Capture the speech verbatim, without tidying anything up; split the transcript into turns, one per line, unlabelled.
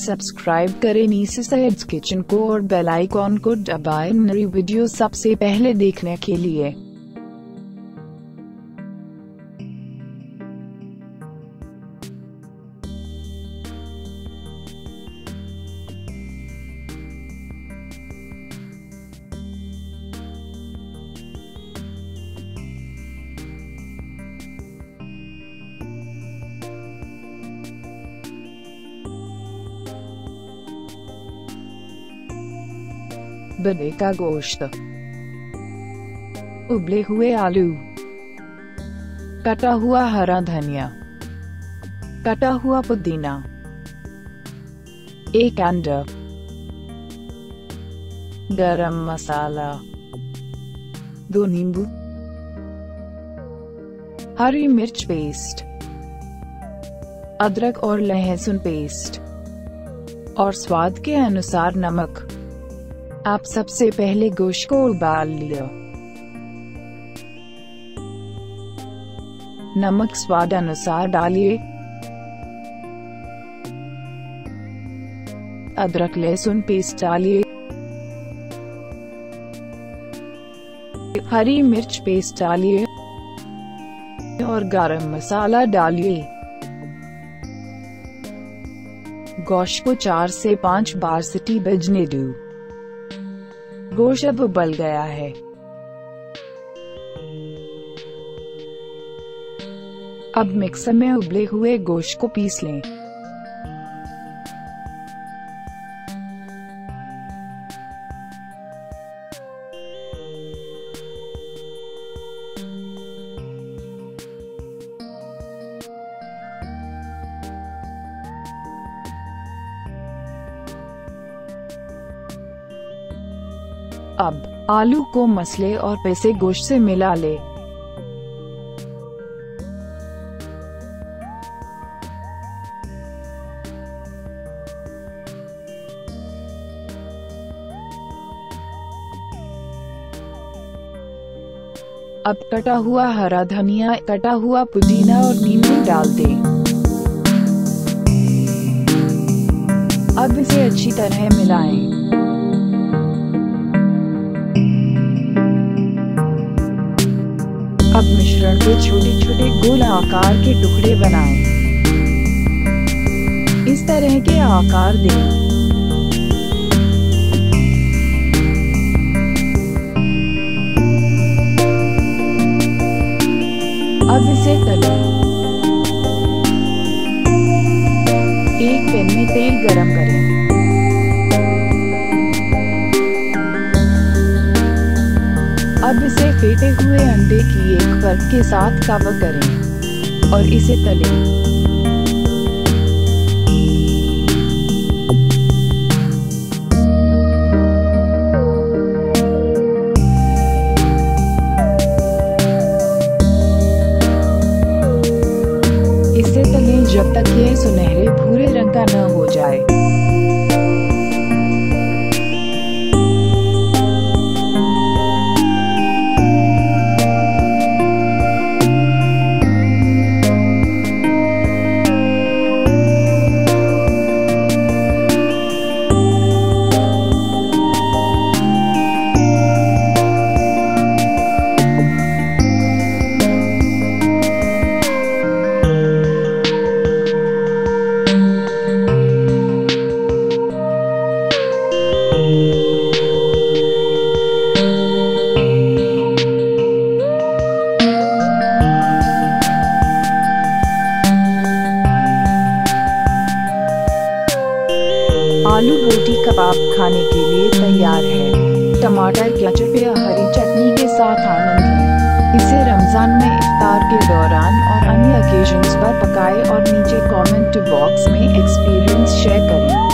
Subscribe करें नीसे सैयद्स kitchen को और बेल आइकॉन को दबाएं नई वीडियो सबसे पहले देखने के लिए। बड़े का गोश्त, उबले हुए आलू, कटा हुआ हरा धनिया, कटा हुआ पुदीना, एक अंडा, गरम मसाला, दो नींबू, हरी मिर्च पेस्ट, अदरक और लहसुन पेस्ट और स्वाद के अनुसार नमक। आप सबसे पहले गोश्त को उबाल लिया। नमक स्वाद अनुसार डालिए। अदरक लहसुन पेस्ट डालिए। हरी मिर्च पेस्ट डालिए और गरम मसाला डालिए। गोश्त को चार से पाँच बार सीटी बजने दो। गोश्त अब उबल गया है। अब मिक्सर में उबले हुए गोश्त को पीस लें। अब आलू को मसले और पिसे गोश्त से मिला ले। अब कटा हुआ हरा धनिया, कटा हुआ पुदीना और नींबू डाल दें। अब इसे अच्छी तरह मिलाएं। अब मिश्रण के छोटे छोटे गोल आकार के टुकड़े बनाएं। इस तरह के आकार दें। अब इसे तलें। एक पैन में तेल गरम करें। अब इसे फेंटे हुए अंडे की एक परत के साथ कवर करें और इसे तलें। इसे तलें जब तक यह सुनहरे भूरे रंग का न हो जाए। आलू बोटी कबाब खाने के लिए तैयार है। टमाटर केचप या हरी चटनी के साथ आनंद लें। इसे रमजान में इफ्तार के दौरान और अन्य ओकेजन्स पर पकाएं और नीचे कमेंट बॉक्स में एक्सपीरियंस शेयर करें।